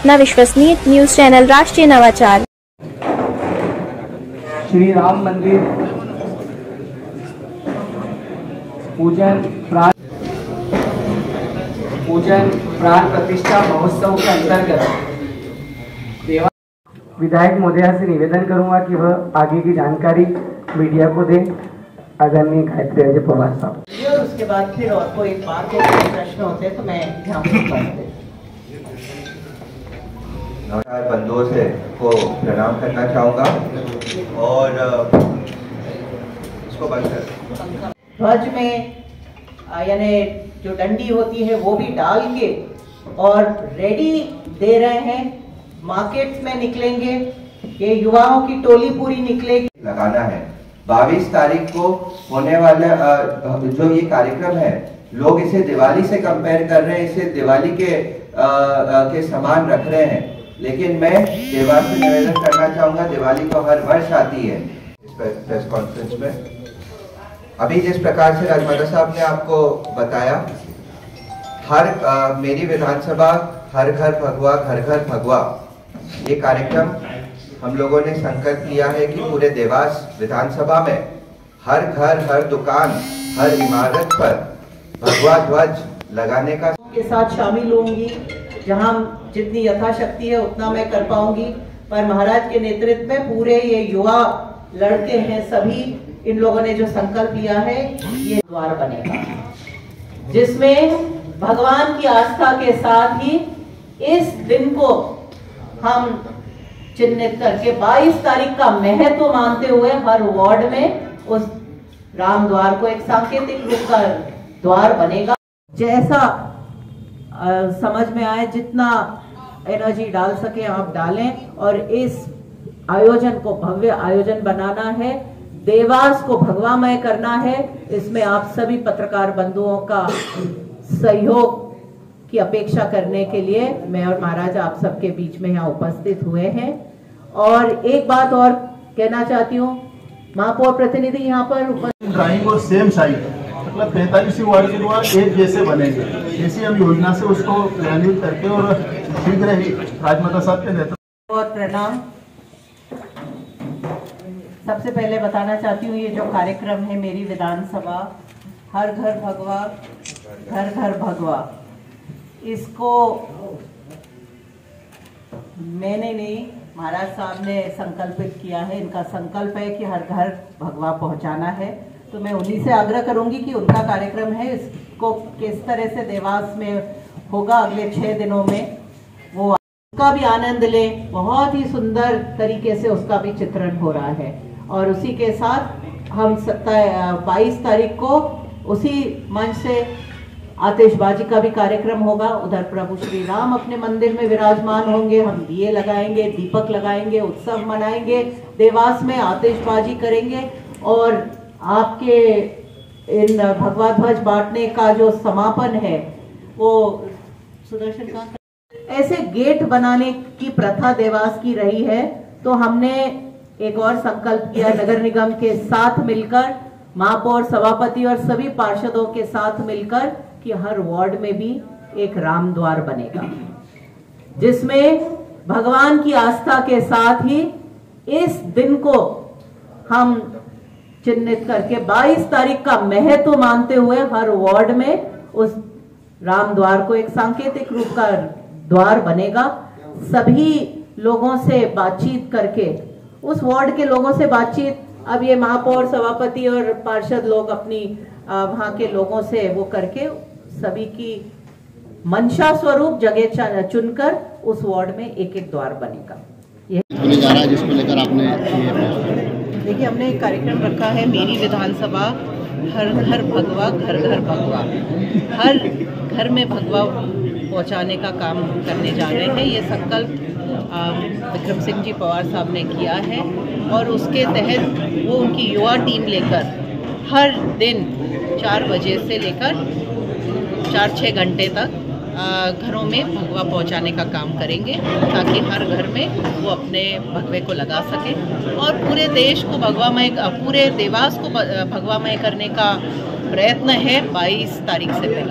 अपना विश्वसनीय news channel राष्ट्रीय नवाचार। श्री राम मंदिर पूजन प्राण प्रतिष्ठा महोत्सव के अंतर्गत विधायक महोदया से निवेदन करूंगा कि वह आगे की जानकारी मीडिया को दे। आदरणीय गायत्री अजय पवार साहब। और उसके बाद फिर और कोई बात हो, प्रश्न होते तो मैं ध्यान रखूंगा। नमस्कार बंधुओं से को प्रणाम करना चाहूँगा और इसको बंद कर। ध्वज में यानी जो डंडी होती है वो भी डाल के और रेडी दे रहे हैं। मार्केट में निकलेंगे, ये युवाओं की टोली पूरी निकलेगी। लगाना है 22 तारीख को होने वाला जो ये कार्यक्रम है, लोग इसे दिवाली से कंपेयर कर रहे हैं, इसे दिवाली के समान रख रहे हैं, लेकिन मैं देवास से निवेदन करना चाहूंगा, दिवाली तो हर वर्ष आती है। इस प्रेस कॉन्फ्रेंस में अभी जिस प्रकार से राजमाता साहब ने आपको बताया, मेरी विधानसभा हर घर भगवा घर घर भगवा, ये कार्यक्रम हम लोगों ने संकल्प लिया है कि पूरे देवास विधानसभा में हर घर, हर दुकान, हर इमारत पर भगवा ध्वज लगाने का के साथ शामिल होंगी। जहां जितनी यथाशक्ति है उतना मैं कर पाऊंगी, पर महाराज के नेतृत्व में पूरे ये युवा लड़के हैं, सभी इन लोगों ने जो संकल्प लिया है, ये द्वार बनेगा जिसमें भगवान की आस्था के साथ ही इस दिन को हम चिन्हित करके 22 तारीख का महत्व मानते हुए हर वार्ड में उस राम द्वार को एक सांकेतिक रूप का द्वार बनेगा। जैसा समझ में आए, जितना एनर्जी डाल सके आप डालें और इस आयोजन को भव्य आयोजन बनाना है, देवास को भगवामय करना है। इसमें आप सभी पत्रकार बंधुओं का सहयोग की अपेक्षा करने के लिए मैं और महाराज आप सबके बीच में यहाँ उपस्थित हुए हैं। और एक बात और कहना चाहती हूँ, महापौर प्रतिनिधि यहाँ पर ड्राइंग और सेम साइज मतलब 45 वार्ड के द्वार एक जैसे बनेंगे, ऐसी हम योजना से उसको क्रियान्वित करके और शीघ्र ही राजमाता साहब के नेतृत्व। और प्रणाम। सबसे पहले बताना चाहती हूँ, ये जो कार्यक्रम है मेरी विधानसभा हर घर भगवा घर घर भगवा, इसको मैंने नहीं, महाराज साहब ने संकल्पित किया है। इनका संकल्प है कि हर घर भगवा पहुंचाना है, तो मैं उन्हीं से आग्रह करूंगी कि उनका कार्यक्रम है, इसको किस तरह से देवास में होगा अगले 6 दिनों में, वो उसका भी आनंद लें। बहुत ही सुंदर तरीके से उसका भी चित्रण हो रहा है। और उसी के साथ हम 22 तारीख को उसी मंच से आतिशबाजी का भी कार्यक्रम होगा। उधर प्रभु श्री राम अपने मंदिर में विराजमान होंगे, हम दिए लगाएंगे, दीपक लगाएंगे, उत्सव मनाएंगे, देवास में आतिशबाजी करेंगे और आपके इन भगवा ध्वज बांटने का जो समापन है वो सुदर्शन का ऐसे गेट बनाने की प्रथा देवास की रही है। तो हमने एक और संकल्प किया नगर निगम के साथ मिलकर, महापौर, सभापति और सभी पार्षदों के साथ मिलकर कि हर वार्ड में भी एक राम द्वार बनेगा, जिसमें भगवान की आस्था के साथ ही इस दिन को हम चिन्हित करके 22 तारीख का महत्व मानते हुए हर वार्ड में उस राम द्वार को एक सांकेतिक रूप का द्वार बनेगा। सभी लोगों से बातचीत करके, उस वार्ड के लोगों से बातचीत, अब ये महापौर, सभापति और पार्षद लोग अपनी वहां के लोगों से वो करके सभी की मंशा स्वरूप जगह चुनकर उस वार्ड में एक एक द्वार बनेगा। होने जा रहा है जिसको लेकर आपने देखिए, हमने एक कार्यक्रम रखा है मेरी विधानसभा हर घर भगवा घर घर भगवा, हर घर में भगवा पहुंचाने का काम करने जा रहे हैं। ये संकल्प विक्रम सिंह जी पवार साहब ने किया है और उसके तहत वो उनकी युवा टीम लेकर हर दिन 4 बजे से लेकर 4-6 घंटे तक घरों में भगवा पहुंचाने का काम करेंगे, ताकि हर घर में वो अपने भगवे को लगा सके और पूरे देश को भगवामय, पूरे देवास को भगवामय करने का प्रयत्न है 22 तारीख से पहले।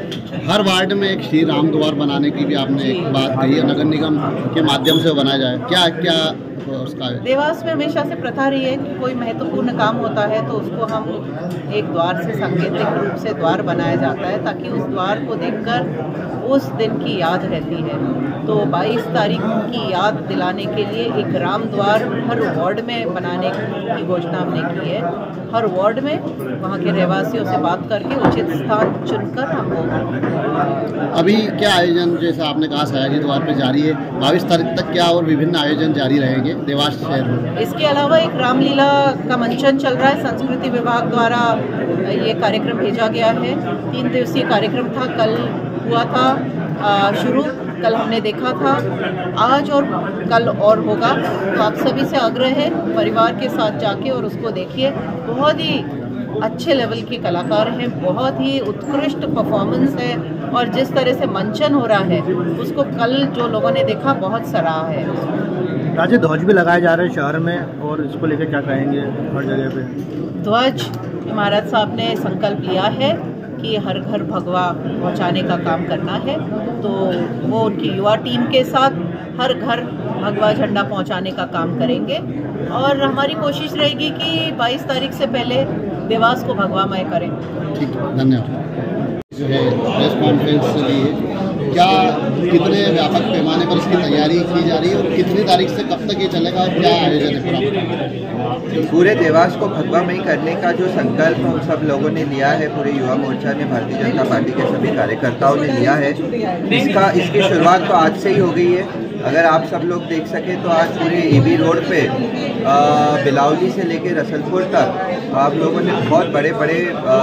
हर वार्ड में एक श्री राम द्वार बनाने की भी आपने एक बात कही है, नगर निगम के माध्यम से बनाया जाए, क्या क्या उसका है? देवास में हमेशा से प्रथा रही है कि कोई महत्वपूर्ण काम होता है तो उसको हम एक द्वार से सांकेतिक रूप से द्वार बनाया जाता है ताकि उस द्वार को देखकर उस दिन की याद रहती है। तो 22 तारीख की याद दिलाने के लिए एक राम द्वार हर वार्ड में बनाने की घोषणा हमने की है। हर वार्ड में वहाँ के रहवासियों से बात करके उचित स्थान चुनकर हम वो। अभी क्या आयोजन, जैसा आपने कहा सयाजी द्वार पे जारी है, 22 तारीख तक क्या और विभिन्न आयोजन जारी रहेंगे देवास शहर में? इसके अलावा एक रामलीला का मंचन चल रहा है, संस्कृति विभाग द्वारा ये कार्यक्रम भेजा गया है। 3 दिवसीय कार्यक्रम था, कल हुआ था शुरू, कल हमने देखा था, आज और कल और होगा। तो आप सभी से आग्रह है परिवार के साथ जाके और उसको देखिए। बहुत ही अच्छे लेवल के कलाकार हैं, बहुत ही उत्कृष्ट परफॉर्मेंस है और जिस तरह से मंचन हो रहा है उसको कल जो लोगों ने देखा बहुत सराहा है। राज्य ध्वज भी लगाए जा रहे हैं शहर में, और इसको लेकर क्या कहेंगे? हर जगह पे ध्वज महाराज साहब ने संकल्प लिया है कि हर घर भगवा पहुंचाने का काम करना है, तो वो उनकी युवा टीम के साथ हर घर भगवा झंडा पहुंचाने का काम करेंगे और हमारी कोशिश रहेगी कि 22 तारीख से पहले देवास को भगवामय करें। ठीक है, धन्यवाद। जो है प्रेस कॉन्फ्रेंस ली है, क्या कितने व्यापक पैमाने पर इसकी तैयारी की जा रही है और कितनी तारीख से कब तक ये चलेगा और क्या आयोजन है? पूरे देवास को भगवामय करने का जो संकल्प हम सब लोगों ने लिया है, पूरे युवा मोर्चा ने, भारतीय जनता पार्टी के सभी कार्यकर्ताओं ने लिया है, इसकी शुरुआत तो आज से ही हो गई है। अगर आप सब लोग देख सके तो आज पूरे एबी रोड पे बिलावली से लेके रसलपुर तक आप लोगों ने बहुत बड़े बड़े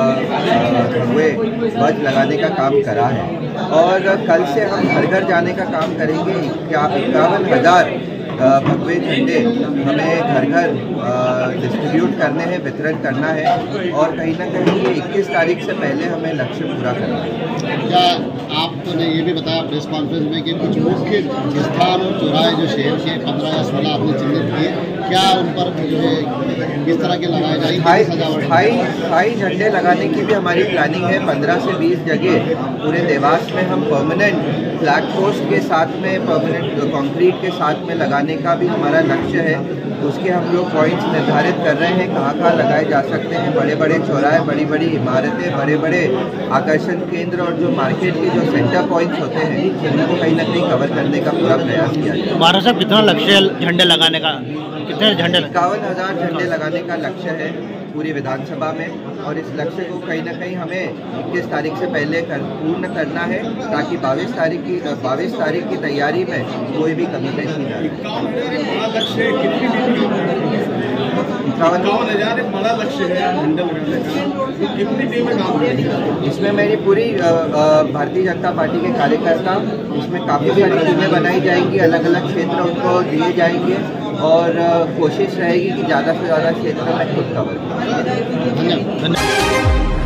भगवे ध्वज लगाने का काम करा है और कल से हम घर घर जाने का काम करेंगे। 51,000 भगवे झंडे हमें घर घर डिस्ट्रीब्यूट करने हैं, वितरण करना है और कहीं ना कहीं ये 21 तारीख से पहले हमें लक्ष्य पूरा करना है। क्या आपने ये भी बताया प्रेस कॉन्फ्रेंस में कि कुछ मुख्य स्थान और चौराहे जो शहर के 15 या 16 आपने चिन्हित किए, क्या उन पर जो है किस तरह के लगाए जाएंगे? स्थायी झंडे लगाने की भी हमारी प्लानिंग है। 15 से 20 जगह पूरे देवास में हम परमानेंट फ्लैग पोस्ट के साथ में, परमानेंट कंक्रीट के साथ में लगाने का भी हमारा लक्ष्य है। उसके हम लोग पॉइंट्स निर्धारित कर रहे हैं, कहाँ कहाँ लगाए जा सकते हैं। बड़े बड़े चौराहे, बड़ी बड़ी इमारतें, बड़े बड़े आकर्षण केंद्र और जो मार्केट के जो सेंटर पॉइंट्स होते हैं उनको कहीं ना कहीं कवर करने का पूरा प्रयास किया जाए। महाराज साहब, कितना लक्ष्य है झंडे लगाने का? कितने झंडे? 51,000 झंडे लगाने का लक्ष्य है पूरी विधानसभा में और इस लक्ष्य को कहीं ना कहीं हमें 21 तारीख से पहले पूर्ण करना है ताकि 22 तारीख की तैयारी में कोई भी कमी पेशी न आए। 51,000 बड़ा लक्ष्य है झंडे लगाने का, कितनी टीमें काम करेंगी? इसमें मेरी पूरी भारतीय जनता पार्टी के कार्यकर्ता, इसमें काफ़ी सारी टीमें बनाई जाएंगी, अलग अलग क्षेत्र उनको दिए जाएंगे और कोशिश रहेगी कि ज़्यादा से ज़्यादा क्षेत्र में खुद कवर। धन्यवाद।